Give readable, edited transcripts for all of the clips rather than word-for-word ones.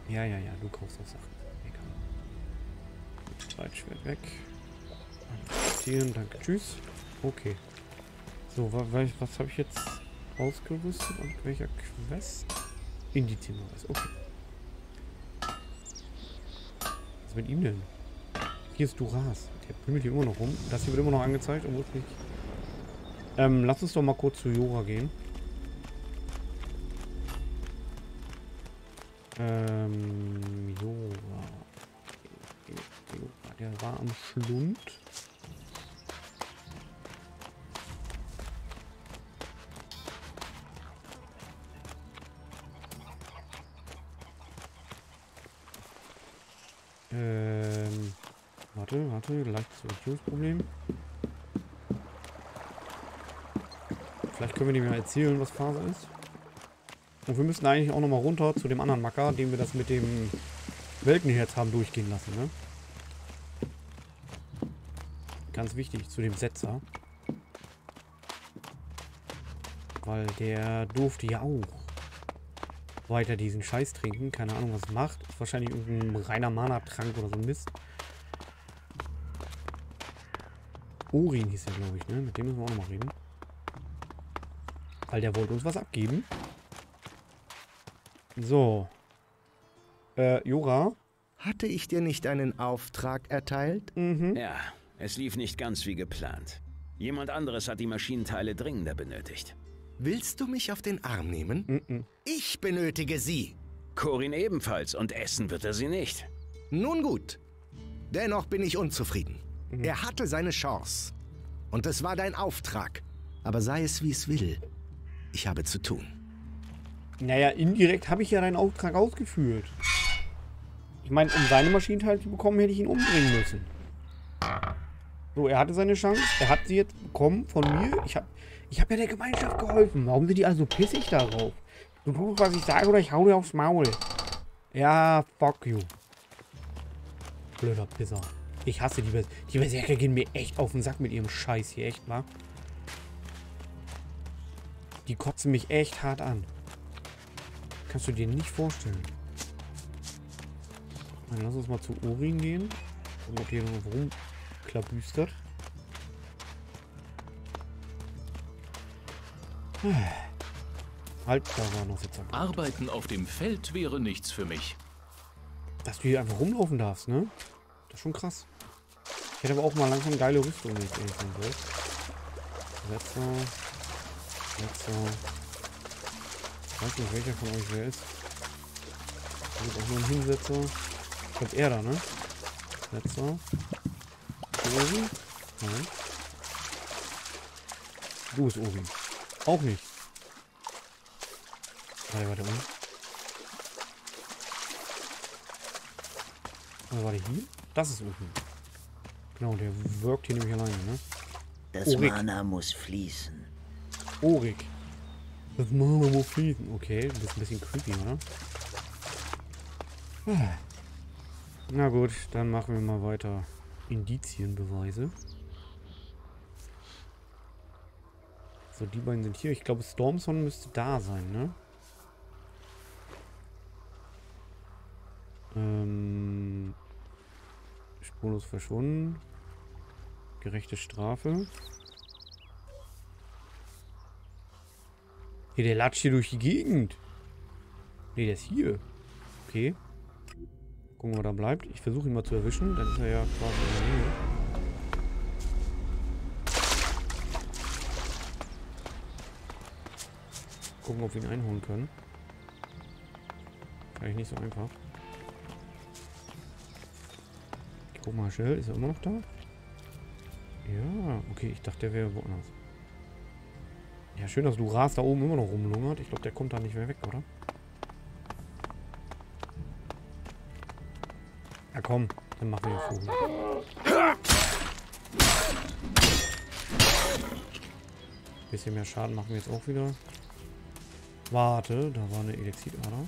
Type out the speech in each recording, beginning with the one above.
Ja, ja, ja, du kaufst auch Sachen. Egal. Streitschwert weg. Akzeptieren, danke, tschüss. Okay. So, was habe ich jetzt ausgerüstet und welcher Quest? Indizien was. Okay. Was ist mit ihm denn? Hier ist Duras. Der pimmelt hier immer noch rum. Das hier wird immer noch angezeigt, obwohl es nicht. Lass uns doch mal kurz zu Jora gehen. Jora. Der war am Schlund. Warte, leichtes Orientierungsproblem. Vielleicht können wir dem ja erzählen, was Phase ist. Und wir müssen eigentlich auch nochmal runter zu dem anderen Macker, dem wir das mit dem Weltenherz haben durchgehen lassen, ne? Ganz wichtig, zu dem Setzer. Weil der durfte ja auch weiter diesen Scheiß trinken. Keine Ahnung, was es macht. Ist wahrscheinlich irgendein reiner Mana-Trank oder so ein Mist. Orin hieß der, glaube ich, ne? Mit dem müssen wir auch nochmal reden. Weil der wollte uns was abgeben. So. Jora? Hatte ich dir nicht einen Auftrag erteilt? Mhm. Ja, es lief nicht ganz wie geplant. Jemand anderes hat die Maschinenteile dringender benötigt. Willst du mich auf den Arm nehmen? Mhm. Ich benötige sie. Corin ebenfalls und essen wird er sie nicht. Nun gut. Dennoch bin ich unzufrieden. Er hatte seine Chance. Und es war dein Auftrag. Aber sei es wie es will. Ich habe zu tun. Naja, indirekt habe ich ja deinen Auftrag ausgeführt. Ich meine, um seine Maschinenteile zu bekommen, hätte ich ihn umbringen müssen. So, er hatte seine Chance. Er hat sie jetzt bekommen von mir. Ich hab ja der Gemeinschaft geholfen. Warum sind die also pissig darauf? Du tust, was ich sage, oder ich hau dir aufs Maul. Ja, fuck you. Blöder Pisser. Ich hasse die Berserker gehen mir echt auf den Sack mit ihrem Scheiß hier, echt, wa? Die kotzen mich echt hart an. Kannst du dir nicht vorstellen. Dann lass uns mal zu Orin gehen. Und ob hier noch rumklabüstert. Halt, da war noch Sitzer. Arbeiten auf dem Feld wäre nichts für mich. Dass du hier einfach rumlaufen darfst, ne? Das ist schon krass. Ich hätte aber auch mal langsam geile Rüstung, wenn ich ehrlich sein will. Setzer. Ich weiß nicht, welcher von euch wer ist. Da ist auch nur ein Hinsetzer. Ich glaube er da, ne? Setzer. Orin? Nein. Du bist Orin. Auch nicht. Warte, um. Warte, hier? Das ist Orin. Genau, der wirkt hier nämlich alleine, ne? Das Orik. Mana muss fließen. Orik. Das Mana muss fließen. Okay, das ist ein bisschen creepy, oder? Na gut, dann machen wir mal weiter. Indizienbeweise. So, die beiden sind hier. Ich glaube, Stormson müsste da sein, ne? Spurlos verschwunden. Gerechte Strafe. Hier, der latscht hier durch die Gegend. Ne, der ist hier. Okay. Gucken, wo er bleibt. Ich versuche ihn mal zu erwischen. Dann ist er ja quasi in der Nähe. Gucken, ob wir ihn einholen können. Vielleicht nicht so einfach. Ich guck mal schnell. Ist er immer noch da? Ja, okay. Ich dachte, der wäre woanders. Ja, schön, dass Duras da oben immer noch rumlungert. Ich glaube, der kommt da nicht mehr weg, oder? Ja, komm. Dann machen wir den Vogel. Bisschen mehr Schaden machen wir jetzt auch wieder. Warte, da war eine Elixidader.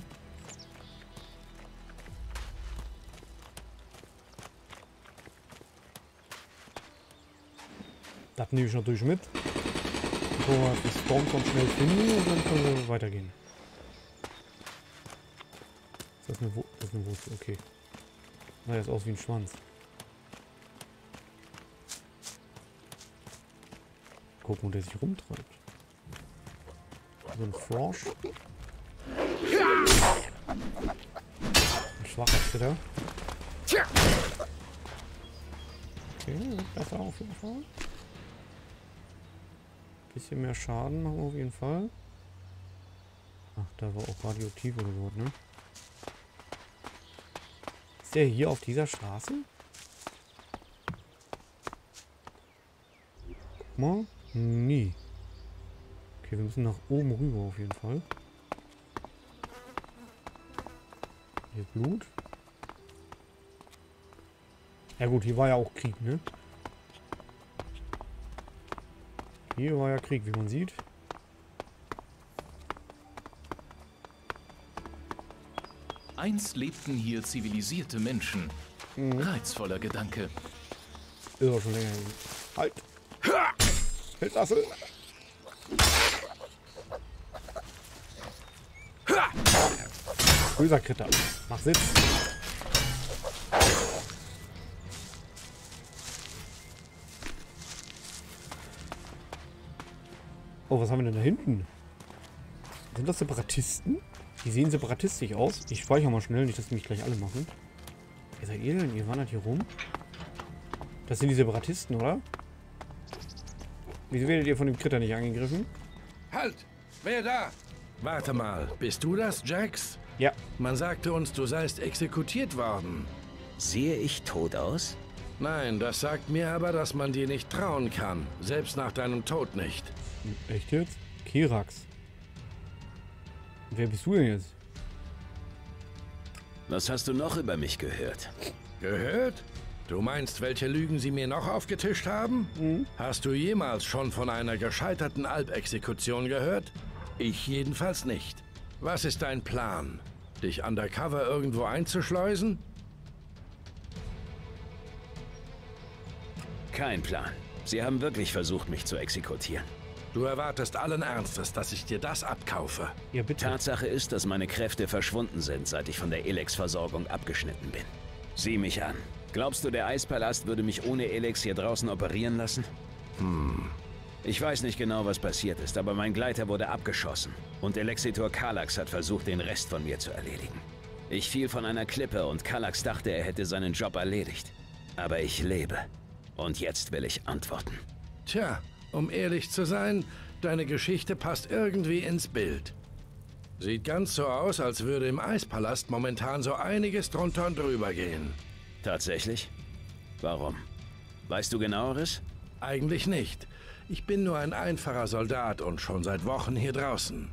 Das nehme ich natürlich mit. So, das Stormson schnell finden und dann können wir weitergehen. Ist das das ist eine Wurzel, okay. Sah jetzt aus wie ein Schwanz. Gucken, wo der sich rumtreibt. So ein Frosch. Ein schwacher Zitter. Okay, besser auf jeden Fall. Bisschen mehr Schaden machen wir auf jeden Fall. Ach, da war auch radioaktiv oder so, ne? Ist der hier auf dieser Straße? Guck mal. Nie. Okay, wir müssen nach oben rüber auf jeden Fall. Hier ist Blut. Ja gut, hier war ja auch Krieg, ne? Hier war ja Krieg, wie man sieht. Einst lebten hier zivilisierte Menschen. Reizvoller Gedanke. Ist auch schon länger hin. Halt! Halt, lasse! Böser Kritter. Mach Sitz. Oh, was haben wir denn da hinten? Sind das Separatisten? Die sehen separatistisch aus. Ich speichere mal schnell, nicht, dass die mich gleich alle machen. Ihr seid ihr denn? Ihr wandert hier rum? Das sind die Separatisten, oder? Wieso werdet ihr von dem Kritter nicht angegriffen? Halt! Wer da? Warte mal, bist du das, Jax? Ja. Man sagte uns, du seist exekutiert worden. Sehe ich tot aus? Nein, das sagt mir aber, dass man dir nicht trauen kann. Selbst nach deinem Tod nicht. Echt jetzt? Kirax. Wer bist du denn jetzt? Was hast du noch über mich gehört? Gehört? Du meinst, welche Lügen sie mir noch aufgetischt haben? Hast du jemals schon von einer gescheiterten Alpexekution gehört? Ich jedenfalls nicht. Was ist dein Plan? Dich undercover irgendwo einzuschleusen? Kein Plan. Sie haben wirklich versucht, mich zu exekutieren. Du erwartest allen Ernstes, dass ich dir das abkaufe. Ja, bitte. Tatsache ist, dass meine Kräfte verschwunden sind, seit ich von der Elex-Versorgung abgeschnitten bin. Sieh mich an. Glaubst du, der Eispalast würde mich ohne Elex hier draußen operieren lassen? Ich weiß nicht genau, was passiert ist, aber mein Gleiter wurde abgeschossen. Und Elexitor Kallax hat versucht, den Rest von mir zu erledigen. Ich fiel von einer Klippe und Kallax dachte, er hätte seinen Job erledigt. Aber ich lebe. Und jetzt will ich antworten. Tja, um ehrlich zu sein, deine Geschichte passt irgendwie ins Bild. Sieht ganz so aus, als würde im Eispalast momentan so einiges drunter und drüber gehen. Tatsächlich? Warum? Weißt du genaueres? Eigentlich nicht. Ich bin nur ein einfacher Soldat und schon seit Wochen hier draußen.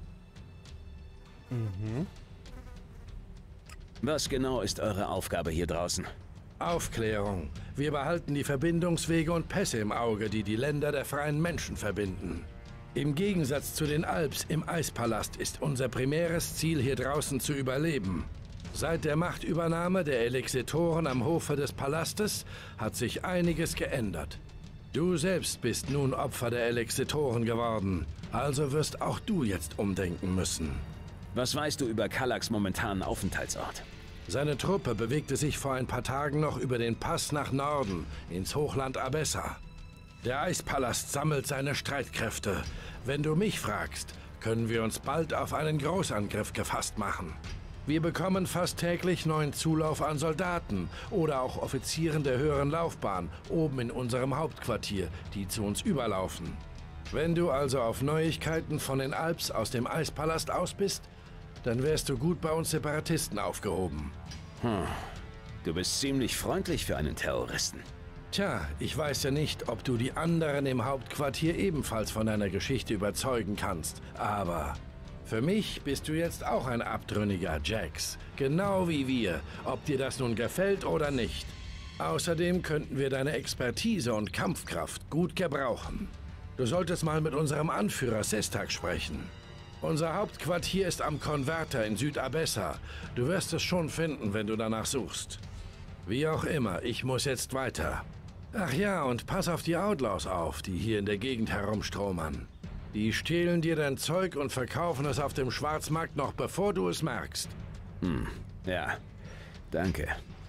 Was genau ist eure Aufgabe hier draußen? Aufklärung. Wir behalten die Verbindungswege und Pässe im Auge, die die Länder der freien Menschen verbinden. Im Gegensatz zu den Alps im Eispalast ist unser primäres Ziel, hier draußen zu überleben. Seit der Machtübernahme der Elexitoren am Hofe des Palastes hat sich einiges geändert. Du selbst bist nun Opfer der Elexitoren geworden, also wirst auch du jetzt umdenken müssen. Was weißt du über Kallax' momentanen Aufenthaltsort? Seine Truppe bewegte sich vor ein paar Tagen noch über den Pass nach Norden, ins Hochland Abessa. Der Eispalast sammelt seine Streitkräfte. Wenn du mich fragst, können wir uns bald auf einen Großangriff gefasst machen. Wir bekommen fast täglich neuen Zulauf an Soldaten oder auch Offizieren der höheren Laufbahn oben in unserem Hauptquartier, die zu uns überlaufen. Wenn du also auf Neuigkeiten von den Alps aus dem Eispalast aus bist, dann wärst du gut bei uns Separatisten aufgehoben. Du bist ziemlich freundlich für einen Terroristen. Tja, ich weiß ja nicht, ob du die anderen im Hauptquartier ebenfalls von deiner Geschichte überzeugen kannst, aber für mich bist du jetzt auch ein abtrünniger, Jax. Genau wie wir, ob dir das nun gefällt oder nicht. Außerdem könnten wir deine Expertise und Kampfkraft gut gebrauchen. Du solltest mal mit unserem Anführer Sestak sprechen. Unser Hauptquartier ist am Konverter in Südabessa. Du wirst es schon finden, wenn du danach suchst. Wie auch immer, ich muss jetzt weiter. Ach ja, und pass auf die Outlaws auf, die hier in der Gegend herumstromern. Die stehlen dir dein Zeug und verkaufen es auf dem Schwarzmarkt noch bevor du es merkst. Ja. Danke.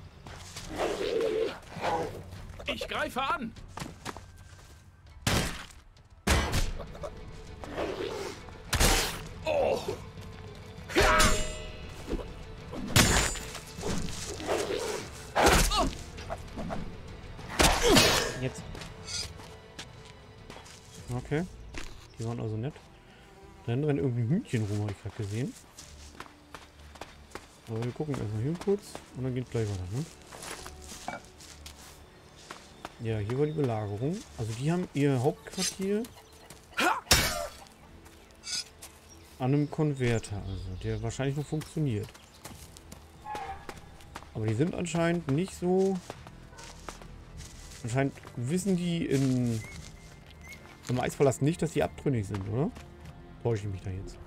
Ich greife an! Oh! Jetzt. Okay. Die waren also nett. Dann rennt irgendwie ein Hühnchen rum, habe ich gerade gesehen. Aber wir gucken erstmal hier kurz und dann geht gleich weiter, ne? Ja, hier war die Belagerung. Also die haben ihr Hauptquartier an einem Konverter, also der wahrscheinlich noch funktioniert. Aber die sind anscheinend nicht so... Anscheinend wissen die im Eispalast nicht, dass die abtrünnig sind, oder? Täusche ich mich da jetzt.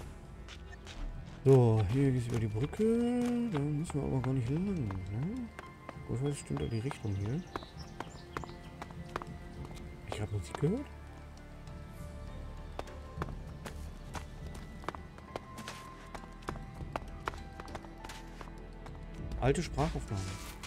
So, hier geht es über die Brücke. Da müssen wir aber gar nicht lang, ne? Was stimmt da die Richtung hier? Ich habe Musik gehört. Alte Sprachaufnahme.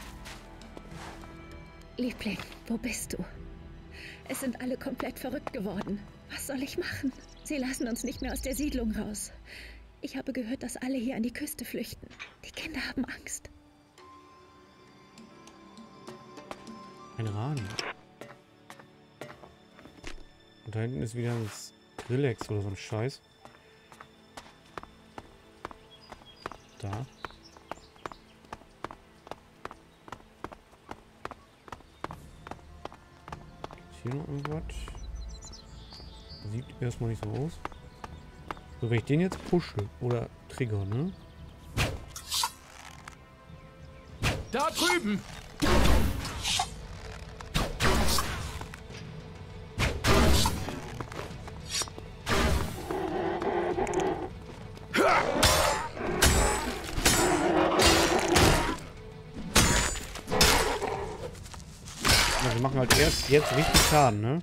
Liebling, wo bist du? Es sind alle komplett verrückt geworden. Was soll ich machen? Sie lassen uns nicht mehr aus der Siedlung raus. Ich habe gehört, dass alle hier an die Küste flüchten. Die Kinder haben Angst. Ein Radio. Und da hinten ist wieder ein Skrillex oder so ein Scheiß. Da. Gibt's hier noch irgendwas? Sieht erstmal nicht so aus. So, wenn ich den jetzt pushe oder trigger, ne? Da drüben! Ja, wir machen halt erst jetzt richtig Schaden, ne?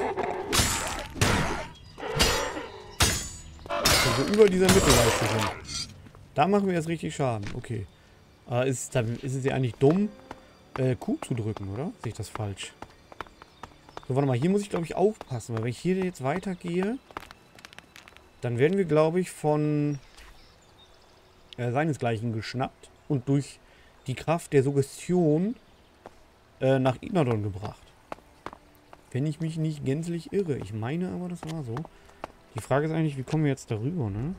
Also über dieser Mittelleiste sind. Da machen wir jetzt richtig Schaden. Okay. Aber dann ist es ja eigentlich dumm, Q zu drücken, oder? Sehe ich das falsch? So, warte mal. Hier muss ich, glaube ich, aufpassen. Weil wenn ich hier jetzt weitergehe, dann werden wir, glaube ich, von seinesgleichen geschnappt und durch die Kraft der Suggestion nach Inadon gebracht. Wenn ich mich nicht gänzlich irre. Ich meine aber, das war so. Die Frage ist eigentlich, wie kommen wir jetzt darüber, ne?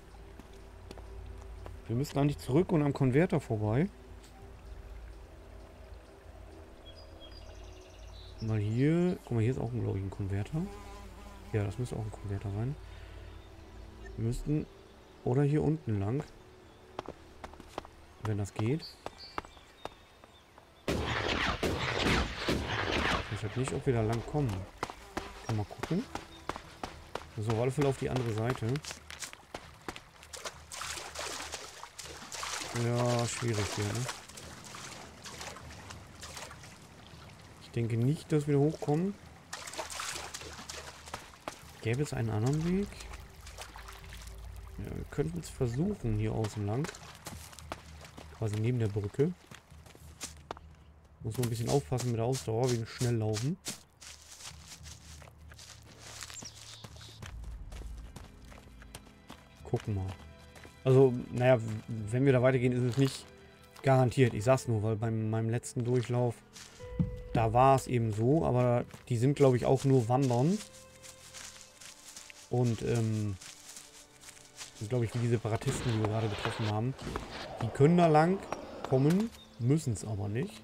Wir müssen eigentlich zurück und am Konverter vorbei. Mal hier... Guck mal, hier ist auch, glaube ich, ein Konverter. Ja, das müsste auch ein Konverter sein. Wir müssten... Oder hier unten lang. Wenn das geht. Ich weiß nicht, ob wir da lang kommen. Kann mal gucken. So, auf alle Fälle auf die andere Seite. Ja, schwierig hier, ne? Ich denke nicht, dass wir da hochkommen. Gäbe es einen anderen Weg? Ja, wir könnten es versuchen, hier außen lang. Quasi neben der Brücke. Muss nur ein bisschen aufpassen mit der Ausdauer, wegen Schnelllaufen. Gucken mal. Also, naja, wenn wir da weitergehen, ist es nicht garantiert. Ich sag's nur, weil bei meinem letzten Durchlauf, da war es eben so, aber die sind, glaube ich, auch nur wandern. Und, glaube ich, wie die Separatisten, die wir gerade getroffen haben. Die können da lang kommen, müssen es aber nicht.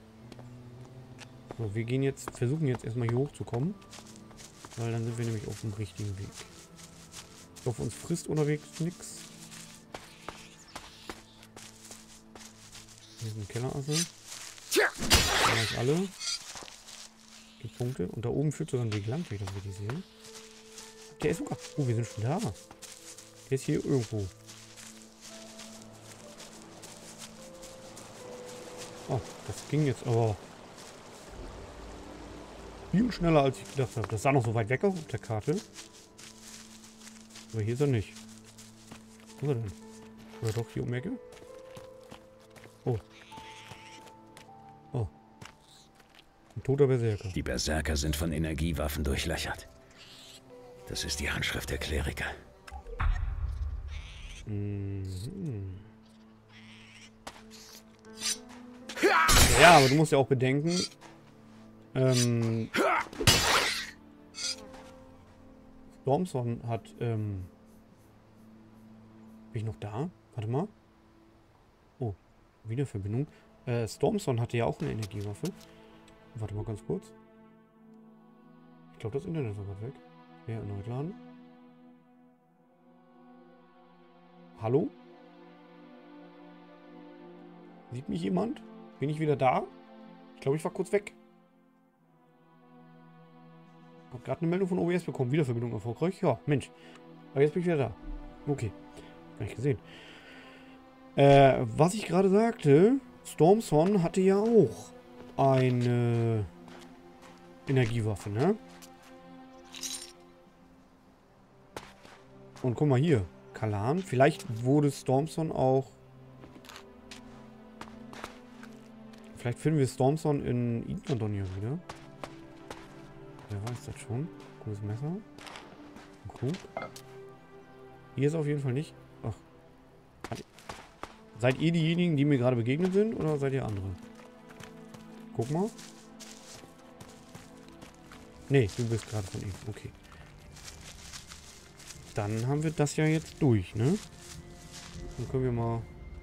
So, wir gehen jetzt, versuchen jetzt erstmal hier hochzukommen. Weil dann sind wir nämlich auf dem richtigen Weg. Ich hoffe, uns frisst unterwegs nichts. Hier ist ein Kellerassel. Da habe ich alle. Die Punkte. Und da oben führt sogar ein Weg lang, wenn ich das richtig sehe. Der ist sogar... Oh, wir sind schon da. Der ist hier irgendwo. Oh, das ging jetzt aber viel schneller, als ich gedacht habe. Das sah noch so weit weg aus auf der Karte. Aber hier ist er nicht. Wo ist er denn? Oder doch hier um die Ecke? Oh. Oh. Ein toter Berserker. Die Berserker sind von Energiewaffen durchlöchert. Das ist die Handschrift der Kleriker. Ja, aber du musst ja auch bedenken, Stormson hat, bin ich noch da? Warte mal. Oh, wieder Verbindung. Stormson hatte ja auch eine Energiewaffe. Warte mal ganz kurz. Ich glaube, das Internet war gerade weg. Ja, erneut laden. Hallo? Sieht mich jemand? Bin ich wieder da? Ich glaube, ich war kurz weg. Hab gerade eine Meldung von OBS bekommen. Wiederverbindung erfolgreich. Ja, Mensch. Aber jetzt bin ich wieder da. Okay. Gar nicht gesehen. Was ich gerade sagte, Stormson hatte ja auch eine Energiewaffe, ne? Und guck mal hier. Kalan. Vielleicht wurde Stormson auch... Vielleicht finden wir Stormson in Ignaton hier wieder. Wer weiß das schon? Gutes Messer. Gut. Hier ist auf jeden Fall nicht. Ach. Seid ihr diejenigen, die mir gerade begegnet sind? Oder seid ihr andere? Guck mal. Nee, du bist gerade von ihm. Okay. Dann haben wir das ja jetzt durch, ne? Dann können wir mal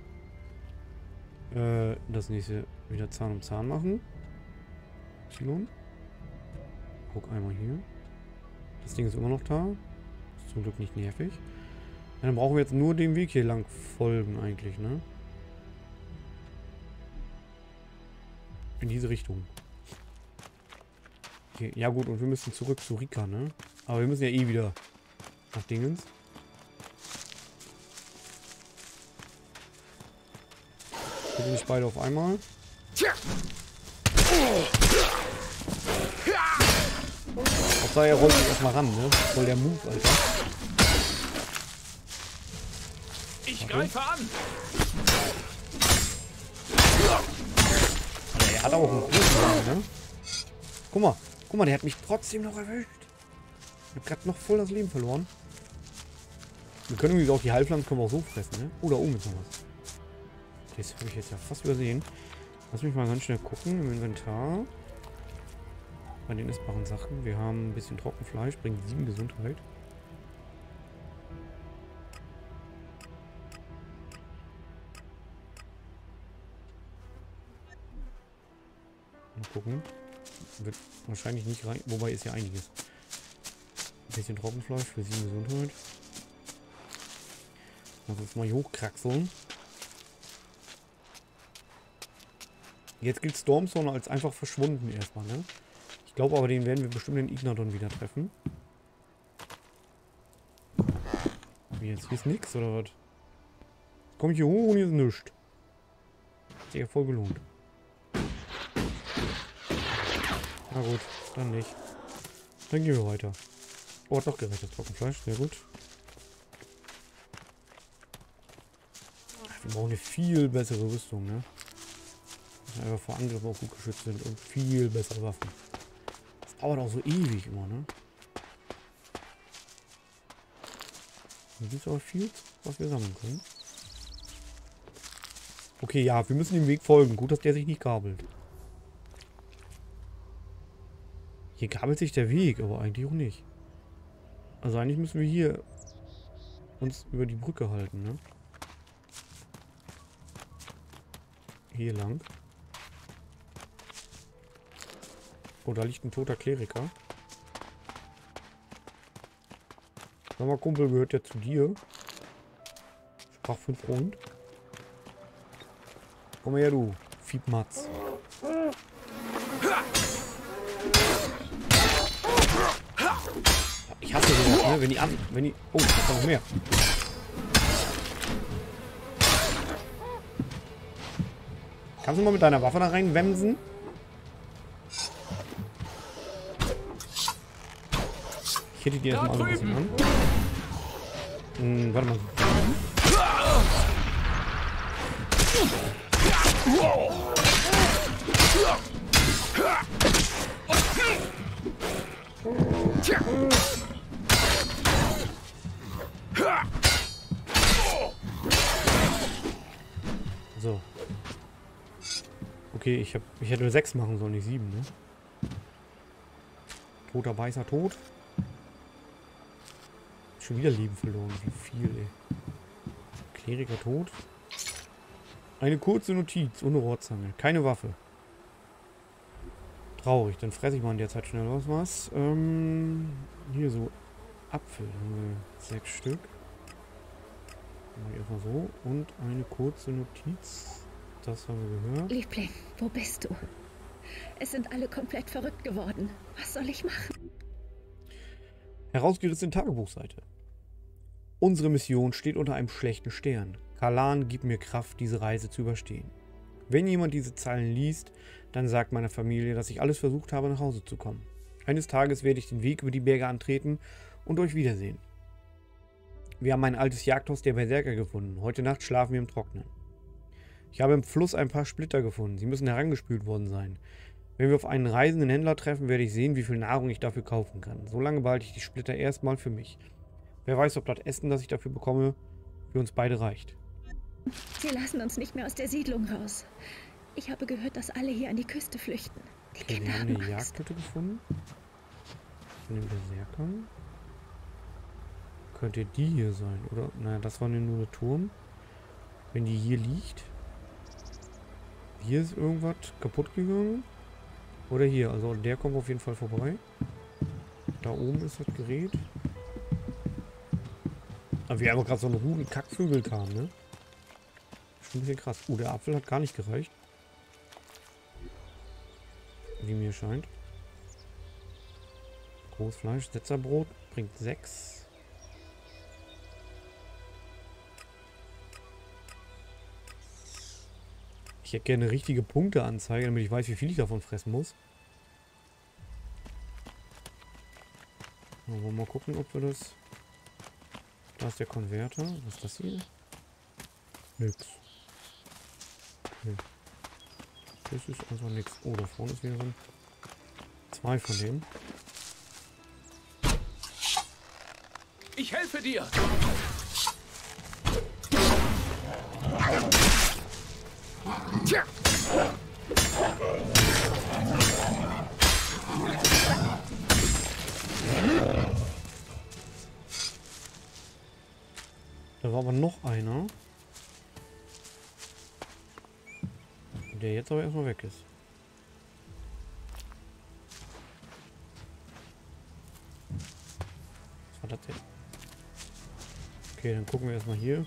das nächste wieder Zahn um Zahn machen. Y. Guck einmal hier. Das Ding ist immer noch da. Ist zum Glück nicht nervig. Ja, dann brauchen wir jetzt nur den Weg hier lang folgen eigentlich, ne? In diese Richtung. Okay, ja gut, und wir müssen zurück zu Rika, ne? Aber wir müssen ja eh wieder nach Dingens. Bitte nicht beide auf einmal. Hauptsache er rollt sich erstmal ran, ne? Voll der Move, Alter. Ich greife an! Er hat auch einen großen Wagen, ne? Guck mal, der hat mich trotzdem noch erwischt. Ich hab gerade noch voll das Leben verloren. Wir können übrigens auch die Heilpflanzen können wir auch so fressen, ne? Oh, da oben ist noch was. Das habe ich jetzt ja fast übersehen. Lass mich mal ganz schnell gucken im Inventar. Bei den essbaren Sachen. Wir haben ein bisschen Trockenfleisch, bringt 7 Gesundheit. Mal gucken. Wird wahrscheinlich nicht rein. Wobei ist ja einiges. Ein bisschen Trockenfleisch für 7 Gesundheit. Lass uns mal hier hochkraxeln. Jetzt gilt Stormson als einfach verschwunden erstmal, ne? Ich glaube aber, den werden wir bestimmt in Ignaton wieder treffen. Wie jetzt? Hier ist nix, oder was? Komm ich hier hoch und hier ist nichts. Hat sich ja voll gelohnt. Na gut, dann nicht. Dann gehen wir weiter. Oh, hat doch gerettet, Trockenfleisch. Sehr gut. Wir brauchen eine viel bessere Rüstung, ne? Dass wir einfach vor Angriffen auch gut geschützt sind und viel bessere Waffen. Das dauert auch so ewig immer, ne? Hier gibt es aber viel, was wir sammeln können. Okay, ja, wir müssen dem Weg folgen. Gut, dass der sich nicht gabelt. Hier gabelt sich der Weg, aber eigentlich auch nicht. Also eigentlich müssen wir hier uns über die Brücke halten, ne? Hier lang. Oh, da liegt ein toter Kleriker. Sag mal, Kumpel, gehört der zu dir? Sprach für einen Freund. Komm her, du Fiebmatz. Ich hasse sowas, ne? Wenn die... Oh, da ist noch mehr. Kannst du mal mit deiner Waffe da reinwemsen? Ich hätte die erstmal alle ein bisschen an. Warte mal. So. Okay, ich hätte 6 machen sollen, nicht 7, ne? Toter Beißer tot. Schon wieder Leben verloren. Wie viel, ey. Kleriker tot. Eine kurze Notiz ohne Rohrzange. Keine Waffe. Traurig. Dann fresse ich mal in der Zeit schnell was. Hier so Apfel. Haben wir 6 Stück. Mach ich erstmal so. Und eine kurze Notiz. Das haben wir gehört. Liebling, wo bist du? Es sind alle komplett verrückt geworden. Was soll ich machen? Herausgerissene Tagebuchseite. Unsere Mission steht unter einem schlechten Stern. Kalan gibt mir Kraft, diese Reise zu überstehen. Wenn jemand diese Zeilen liest, dann sagt meiner Familie, dass ich alles versucht habe, nach Hause zu kommen. Eines Tages werde ich den Weg über die Berge antreten und euch wiedersehen. Wir haben ein altes Jagdhaus der Berserker gefunden. Heute Nacht schlafen wir im Trocknen. Ich habe im Fluss ein paar Splitter gefunden. Sie müssen herangespült worden sein. Wenn wir auf einen reisenden Händler treffen, werde ich sehen, wie viel Nahrung ich dafür kaufen kann. Solange behalte ich die Splitter erstmal für mich. Wer weiß, ob das Essen, das ich dafür bekomme, für uns beide reicht. Sie lassen uns nicht mehr aus der Siedlung raus. Ich habe gehört, dass alle hier an die Küste flüchten. Die Okay, Kinder wir haben haben eine Angst. Jagdhütte gefunden. Von den Berserkern. Könnte die hier sein, oder? Naja, das war nur eine Turm. Wenn die hier liegt. Hier ist irgendwas kaputt gegangen. Oder hier, also der kommt auf jeden Fall vorbei. Da oben ist das Gerät. Aber wir haben gerade so einen Rudel Kackvögel haben, ne? Schon ein bisschen krass. Der Apfel hat gar nicht gereicht. Wie mir scheint. Großfleisch, Setzerbrot bringt 6. Ich hätte gerne eine richtige Punkteanzeige, damit ich weiß, wie viel ich davon fressen muss. Wollen wir mal gucken, ob wir das... Da ist der Konverter. Was ist das hier? Nix. Nee. Das ist einfach nix. Oh, da vorne ist wieder so ein... 2 von denen. Ich helfe dir! Da war aber noch einer. Der jetzt aber erstmal weg ist. Was war das denn? Okay, dann gucken wir erstmal hier.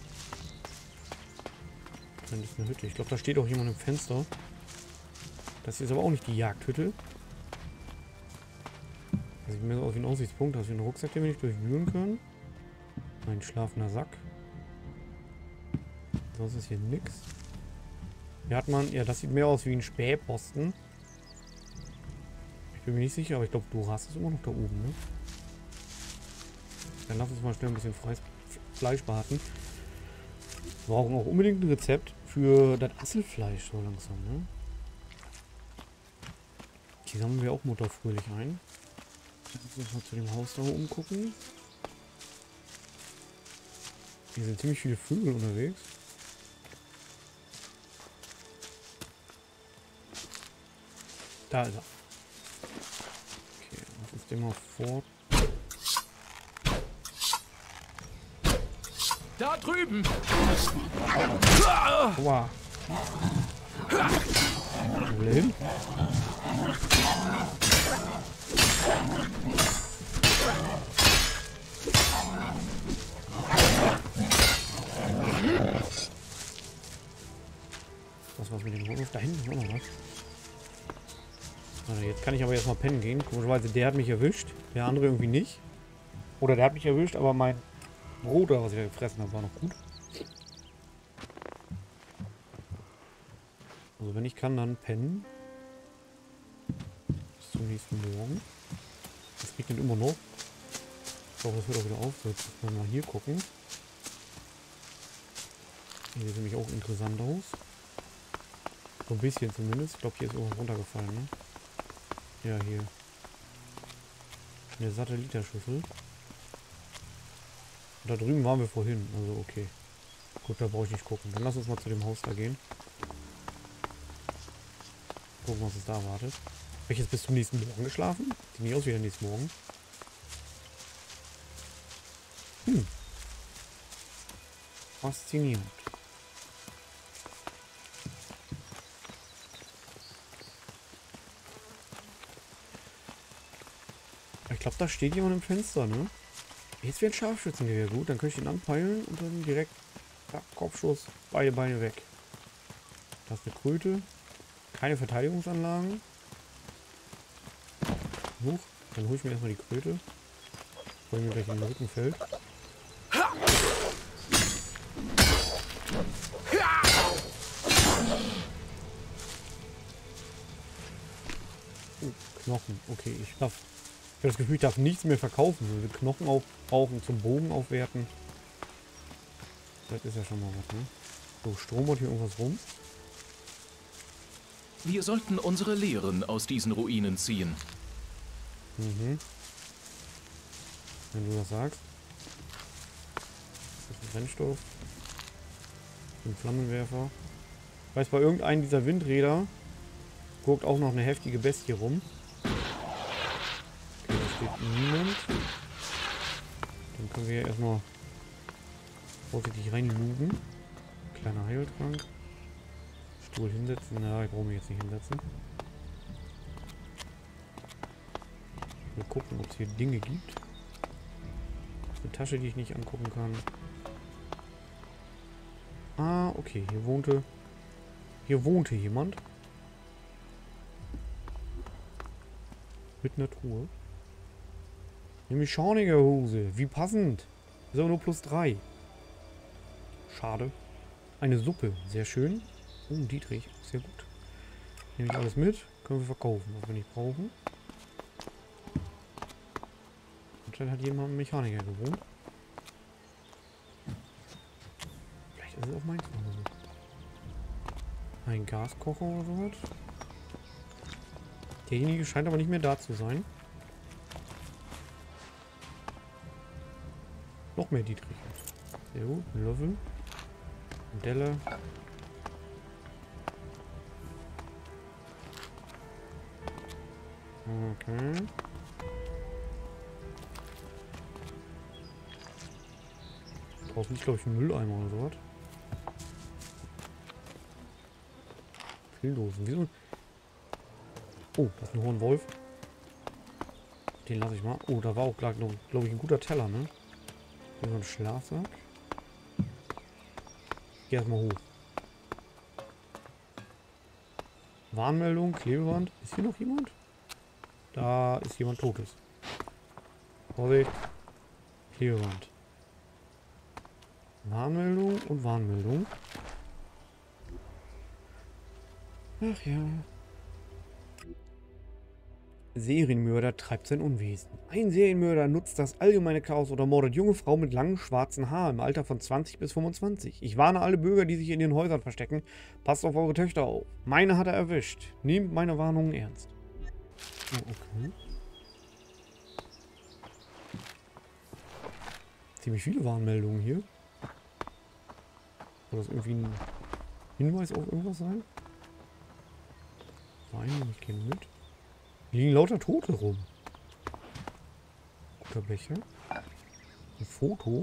Dann ist eine Hütte. Ich glaube, da steht auch jemand im Fenster. Das ist aber auch nicht die Jagdhütte. Das sieht mir so aus wie ein Aussichtspunkt. Das ist wie ein Rucksack, den wir nicht durchwühlen können. Ein schlafender Sack. Sonst ist hier nichts. Hier hat man... Ja, das sieht mehr aus wie ein Spähposten. Ich bin mir nicht sicher, aber ich glaube, Duras ist immer noch da oben, ne? Dann lass uns mal schnell ein bisschen Fleisch braten. Wir brauchen auch unbedingt ein Rezept für das Asselfleisch so langsam, ne? Die sammeln wir auch mutterfröhlich ein. Lass uns mal zu dem Haus da oben gucken. Hier sind ziemlich viele Vögel unterwegs. Da ist er. Okay, lass uns den mal vor. Da drüben! Aua. Problem. Was mit dem Ruf? Da hinten ist auch noch was. Also jetzt kann ich aber erstmal pennen gehen. Komischerweise, der hat mich erwischt. Der andere irgendwie nicht. Oder der hat mich erwischt, aber mein Brot, was ich da gefressen habe, war noch gut. Also wenn ich kann, dann pennen. Bis zum nächsten Morgen. Es regnet immer noch. Ich glaube, das hört auch wieder auf. So, jetzt müssen wir mal hier gucken. Hier sieht nämlich auch interessant aus. So ein bisschen zumindest. Ich glaube, hier ist irgendwas runtergefallen, ne? Ja, hier. Eine Satellitenschüssel. Und da drüben waren wir vorhin. Also, okay. Gut, da brauche ich nicht gucken. Dann lass uns mal zu dem Haus da gehen. Gucken, was es da erwartet. Habe ich jetzt bis zum nächsten Morgen geschlafen? Sieht nicht aus wie der nächste Morgen. Faszinierend. Ich glaube, da steht jemand im Fenster, ne? Jetzt wäre ein Scharfschützengewehr gut. Dann könnte ich ihn anpeilen und dann direkt Kopfschuss, beide Beine weg. Da ist eine Kröte. Keine Verteidigungsanlagen. Huch, dann hole ich mir erstmal die Kröte. Bevor mir gleich in den Rücken fällt. Knochen. Okay, ich habe das Gefühl, ich darf nichts mehr verkaufen. Ich will Knochen aufbrauchen, zum Bogen aufwerten. Das ist ja schon mal was, ne? So, Strom hat hier irgendwas rum. Wir sollten unsere Lehren aus diesen Ruinen ziehen. Mhm. Wenn du das sagst. Das ist ein Brennstoff. Ein Flammenwerfer. Ich weiß, bei irgendeinem dieser Windräder guckt auch noch eine heftige Bestie rum. Okay, da steht niemand. Dann können wir hier erstmal vorsichtig reinlugen. Kleiner Heiltrank. Stuhl hinsetzen. Na, ich brauche mich jetzt nicht hinsetzen. Mal gucken, ob es hier Dinge gibt. Eine Tasche, die ich nicht angucken kann. Ah, okay. Hier wohnte jemand. Mit einer Truhe. Eine Mechanikerhose. Wie passend. Ist aber nur +3. Schade. Eine Suppe. Sehr schön. Oh, Dietrich. Sehr gut. Nehme ich alles mit. Können wir verkaufen, was wir nicht brauchen. Anscheinend hat jemand einen Mechaniker gewohnt. Vielleicht ist es auch meins oder so. Ein Gaskocher oder sowas. Derjenige scheint aber nicht mehr da zu sein. Noch mehr Dietrich. Sehr gut. Ein Löffel. Ein Delle. Okay. Draußen ist, glaube ich, ein Mülleimer oder sowas. Pildosen. Wieso? Oh, das ist ein Hornwolf. Den lasse ich mal. Oh, da war auch, glaube ich, ein guter Teller, ne? Hier so ein Schlafsack. Ich geh erstmal hoch. Warnmeldung, Klebeband. Ist hier noch jemand? Da ist jemand Totes. Vorsicht. Klebeband. Warnmeldung und Warnmeldung. Ach ja. Serienmörder treibt sein Unwesen. Ein Serienmörder nutzt das allgemeine Chaos oder mordet junge Frauen mit langen schwarzen Haaren im Alter von 20 bis 25. Ich warne alle Bürger, die sich in den Häusern verstecken. Passt auf eure Töchter auf. Meine hat er erwischt. Nehmt meine Warnungen ernst. Oh, okay. Ziemlich viele Warnmeldungen hier. Soll das irgendwie ein Hinweis auf irgendwas sein? Nein, ich gehe mit. Hier liegen lauter Tote rum. Guter Becher. Ein Foto.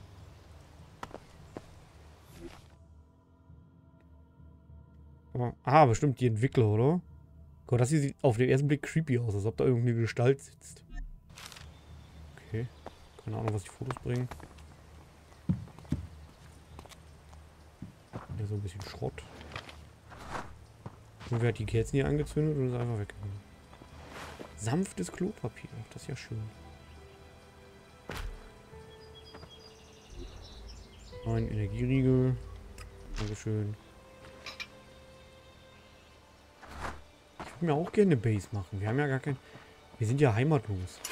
Aber, bestimmt die Entwickler, oder? Gott, das hier sieht auf den ersten Blick creepy aus, als ob da irgendeine Gestalt sitzt. Okay. Keine Ahnung, was die Fotos bringen. Hier so ein bisschen Schrott. Und wer hat die Kerzen hier angezündet und ist einfach weggegangen. Sanftes Klopapier. Das ist ja schön. Ein Energieriegel. Dankeschön. Ich würde mir auch gerne eine Base machen. Wir haben ja gar kein... Wir sind ja heimatlos.